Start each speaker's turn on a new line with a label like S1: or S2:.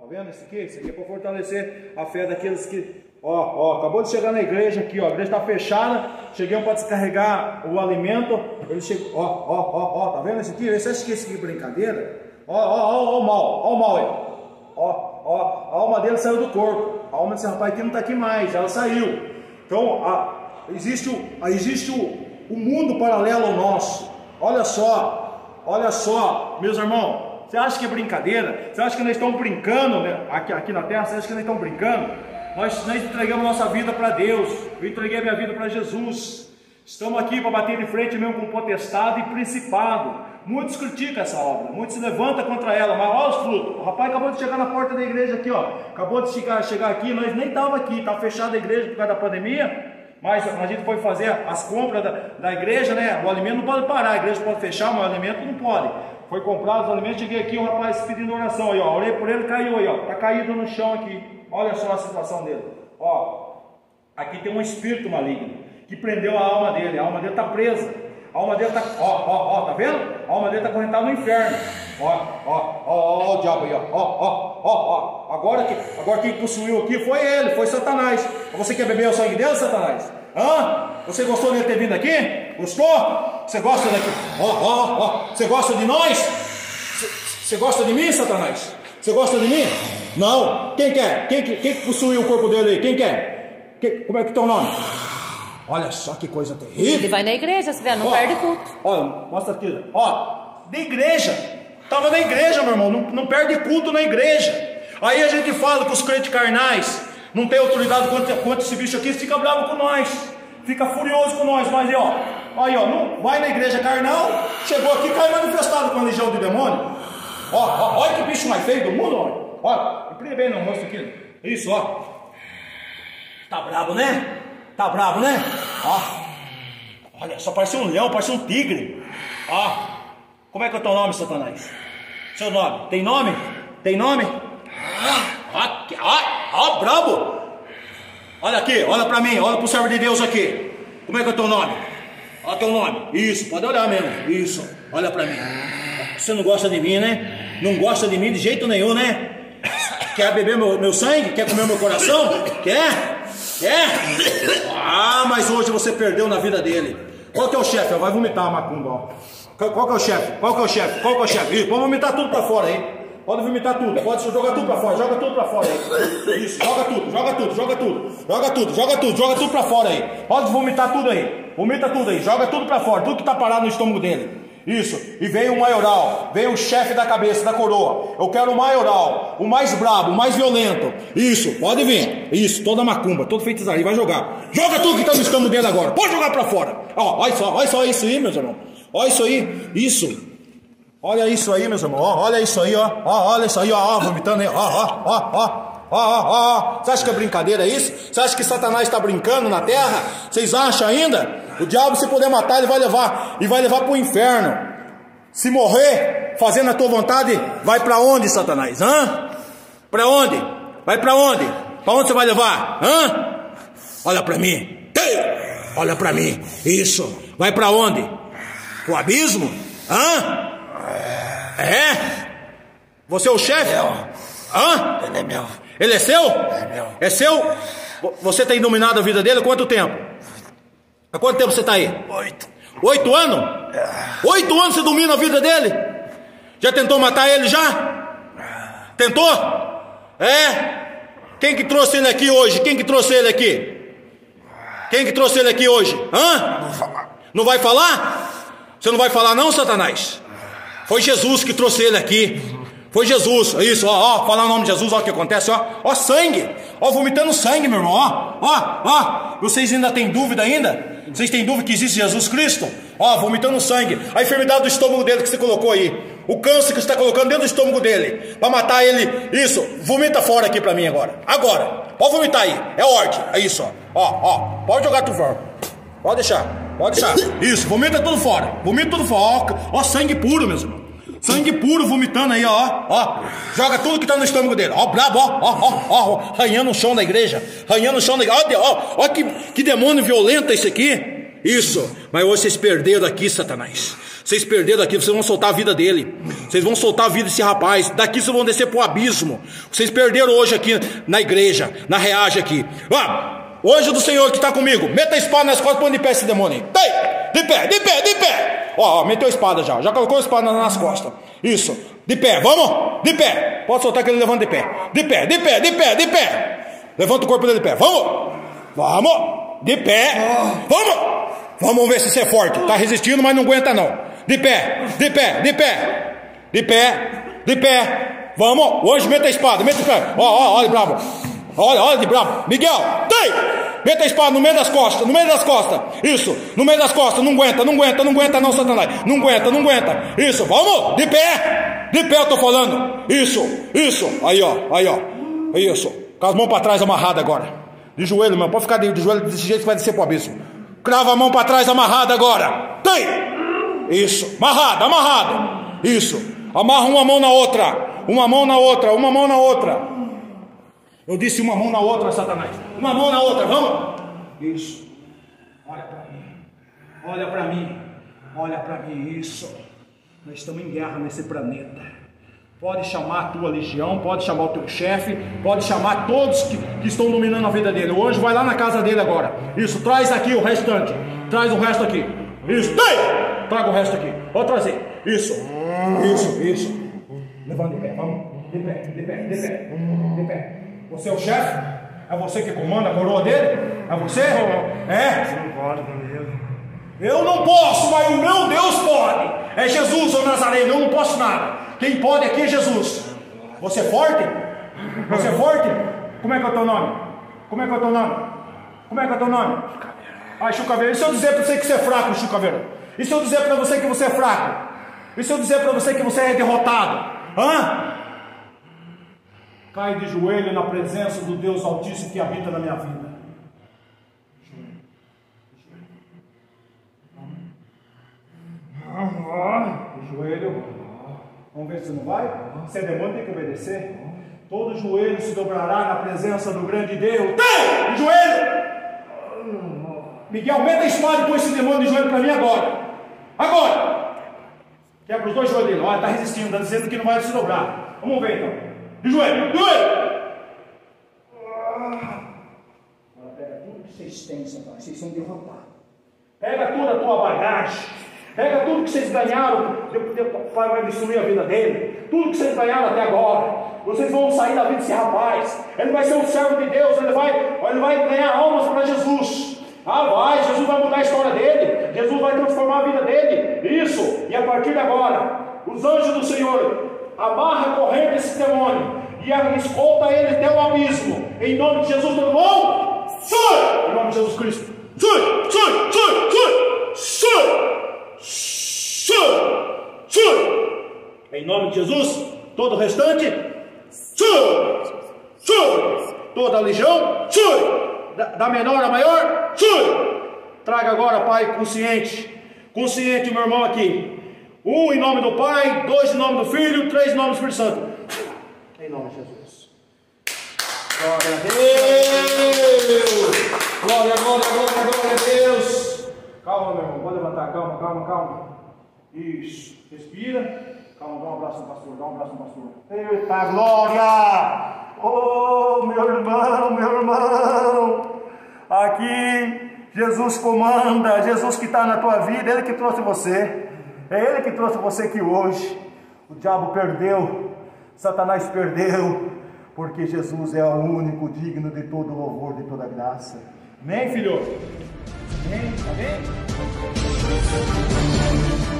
S1: Tá vendo esse aqui? Esse aqui é para fortalecer a fé daqueles que... acabou de chegar na igreja aqui, ó. A igreja está fechada. Cheguei para descarregar o alimento. Ele chegou, tá vendo esse aqui? Você acha que esse aqui é brincadeira? Ó o mal aí. A alma dele saiu do corpo. A alma desse rapaz aqui não está aqui mais, ela saiu. Então, existe o mundo paralelo ao nosso. Olha só, meus irmãos. Você acha que é brincadeira? Você acha que nós estamos brincando, né? Aqui na terra, você acha que nós estamos brincando? Nós entregamos nossa vida para Deus. Eu entreguei minha vida para Jesus. Estamos aqui para bater de frente mesmo com potestade e principado. Muitos criticam essa obra, muitos se levantam contra ela, mas olha os frutos. O rapaz acabou de chegar na porta da igreja aqui, ó. Acabou de chegar aqui, nós nem estávamos aqui, estava fechada a igreja por causa da pandemia. Mas a gente foi fazer as compras da igreja, né? O alimento não pode parar, a igreja pode fechar, mas o alimento não pode. Foi comprado os alimentos, cheguei aqui, o rapaz pedindo oração aí, ó. Orei por ele, caiu aí, ó. Tá caído no chão aqui. Olha só a situação dele. Aqui tem um espírito maligno que prendeu a alma dele. A alma dele está presa. A alma dele está, tá vendo? A alma dele está acorrentada no inferno. O diabo aí, ó. Agora quem possuiu aqui foi ele, foi Satanás. Você quer beber o sangue dele, Satanás? Você gostou dele ter vindo aqui? Gostou? Você gosta daqui? Você gosta de nós? Você gosta de mim, Satanás? Você gosta de mim? Não. Quem quer? Quem possuiu o corpo dele aí? Quem quer? Como é que é o teu nome? Olha só que coisa terrível.
S2: Ele vai na igreja, se vê, não perde culto.
S1: Olha, mostra aqui. Da igreja. Estava na igreja, meu irmão. Não perde culto na igreja. Aí a gente fala que os crentes carnais não tem autoridade contra esse bicho aqui, fica bravo com nós. Fica furioso com nós. Mas aí, não vai na igreja carnal, chegou aqui, cai manifestado com a legião de demônio. Olha que bicho mais feio do mundo, olha. Imprime bem no rosto aqui. Isso, Tá bravo, né? Tá bravo, né? Olha, só parece um leão, parece um tigre. Como é que é o teu nome, Satanás? Seu nome? Tem nome? Tem nome? Brabo! Olha aqui, olha pra mim, olha pro servo de Deus aqui. Como é que é o teu nome? Olha teu nome. Isso, pode olhar mesmo. Isso, olha pra mim. Você não gosta de mim, né? Não gosta de mim de jeito nenhum, né? Quer beber meu sangue? Quer comer meu coração? Quer? Mas hoje você perdeu na vida dele. Qual que é o chefe? Vai vomitar a macumba, Qual que é o chefe? Isso, pode vomitar tudo pra fora aí. Pode vomitar tudo, pode jogar tudo pra fora, joga tudo pra fora aí. Isso, joga tudo pra fora aí. Pode vomitar tudo aí. Vomita tudo aí, joga tudo pra fora, tudo que tá parado no estômago dele. Isso, e veio o maioral, veio o chefe da cabeça, da coroa. Eu quero o maioral, o mais brabo, o mais violento. Isso, pode vir. Isso, toda macumba, todo feitiçaria, vai jogar. Joga tudo que tá no estômago dele agora, pode jogar pra fora. Olha só isso aí, meus irmãos. Olha isso aí, isso. Olha isso aí, meus irmãos. Olha isso aí, olha isso aí, vomitando aí. Você acha que é brincadeira isso? Você acha que Satanás está brincando na terra? Vocês acham ainda? O diabo, se puder matar, ele vai levar para o inferno. Se morrer fazendo a tua vontade, vai para onde, Satanás? Para onde? Vai para onde? Para onde você vai levar? Olha para mim. Olha para mim. Isso. Vai para onde? Pro abismo? Você é o chefe?
S3: Ele é meu.
S1: Ele é seu?
S3: É meu.
S1: É seu? Você tem dominado a vida dele há quanto tempo? Há quanto tempo você está aí?
S3: 8.
S1: 8 anos? 8 anos você domina a vida dele? Já tentou matar ele já? Tentou? Quem que trouxe ele aqui hoje? Quem que trouxe ele aqui? Quem que trouxe ele aqui hoje?
S3: Não vou falar.
S1: Não vai falar? Você não vai falar não, Satanás? Foi Jesus que trouxe ele aqui. Foi Jesus, isso, falar o nome de Jesus, o que acontece, sangue, vomitando sangue, meu irmão, vocês ainda têm dúvida ainda? Vocês têm dúvida que existe Jesus Cristo? Vomitando sangue, a enfermidade do estômago dele que você colocou aí, o câncer que você está colocando dentro do estômago dele, para matar ele, isso, vomita fora aqui para mim agora, pode vomitar aí, é ordem, é isso, pode jogar tudo fora, pode deixar, isso, vomita tudo fora, sangue puro, meus irmãos. Sangue puro vomitando aí, joga tudo que tá no estômago dele, brabo, arranhando o chão da igreja, olha que demônio violento esse aqui. Isso, mas hoje vocês perderam aqui, Satanás. Vocês perderam aqui, vocês vão soltar a vida dele. Vocês vão soltar a vida desse rapaz. Daqui vocês vão descer pro abismo. Vocês perderam hoje aqui na igreja, na reagem aqui. O anjo do Senhor que está comigo, meta a espada nas costas, põe de pé esse demônio aí. De pé, de pé, de pé. Ó, meteu a espada já colocou a espada nas costas. Isso, de pé, vamos, de pé. Pode soltar que ele levanta de pé. De pé, de pé, de pé, de pé. Levanta o corpo dele de pé, vamos, de pé, vamos ver se você é forte. Tá resistindo, mas não aguenta não. De pé, de pé, de pé, de pé, de pé. Vamos, hoje meta a espada, meta a espada. Olha de bravo. Olha de bravo. Miguel, meta a espada no meio das costas, Isso, no meio das costas, não aguenta não, Satanás. Não aguenta. Isso, vamos, de pé eu tô falando. Isso. Aí, ó. Isso. Com as mãos para trás amarradas agora. De joelho, mano. Pode ficar de joelho desse jeito que vai descer pro abismo. Crava a mão para trás amarrada agora. Isso. Amarrado. Isso. Amarra uma mão na outra. Uma mão na outra. Eu disse uma mão na outra, Satanás. Uma mão na outra, vamos. Isso. Olha para mim. Isso. Nós estamos em guerra nesse planeta. Pode chamar a tua legião, pode chamar o teu chefe, pode chamar todos que estão dominando a vida dele. O anjo vai lá na casa dele agora. Isso, traz aqui o restante. Traz o resto aqui. Isso, traga o resto aqui. Vou trazer. Isso. Levanta de pé, vamos. De pé. Você é o chefe? É você que comanda a coroa dele? É você? É? Eu não posso, mas o meu Deus pode. É Jesus, o Nazareno, eu não posso nada. Quem pode aqui é Jesus. Você é forte? Como é que é o teu nome? Ai, Chucaveiro, e se eu dizer para você que você é fraco, Chucaveiro? E se eu dizer para você que você é fraco? E se eu dizer para você que você é derrotado? Cai de joelho na presença do Deus Altíssimo que habita na minha vida. De joelho. Vamos ver se não vai. Se é demônio, tem que obedecer. Todo joelho se dobrará na presença do grande Deus. De joelho. Miguel, meta a espada e põe esse demônio de joelho para mim agora. Quebra os dois joelhos dele. Olha, está resistindo, está dizendo que não vai se dobrar. Vamos ver então. De joelho. Agora pega tudo que vocês têm, Satanás. Vocês são derrotados. Pega toda a tua bagagem. Pega tudo que vocês ganharam. O Pai vai destruir a vida dele. Tudo que vocês ganharam até agora. Vocês vão sair da vida desse rapaz. Ele vai ser um servo de Deus. Ele vai ganhar almas para Jesus. Jesus vai mudar a história dele. Jesus vai transformar a vida dele. Isso. E a partir de agora, os anjos do Senhor amarra a corrente desse demônio e escolta ele até o abismo. Em nome de Jesus, todo mundo. Sai! Em nome de Jesus Cristo. Sai! Em nome de Jesus, todo o restante. Toda a legião. Da menor a maior. Traga agora, Pai, consciente, meu irmão aqui. 1 em nome do Pai, 2 em nome do Filho, 3 em nome do Espírito Santo. Em nome de Jesus. Glória a Deus. Glória a Deus. Calma, meu irmão, pode levantar, calma. Isso, respira. Calma, dá um abraço no pastor, Eita glória! Oh, meu irmão. Aqui, Jesus comanda, Jesus que está na tua vida, Ele que trouxe você. É Ele que trouxe você aqui hoje. O diabo perdeu, Satanás perdeu, porque Jesus é o único digno de todo louvor, de toda graça. Amém, filho? Amém?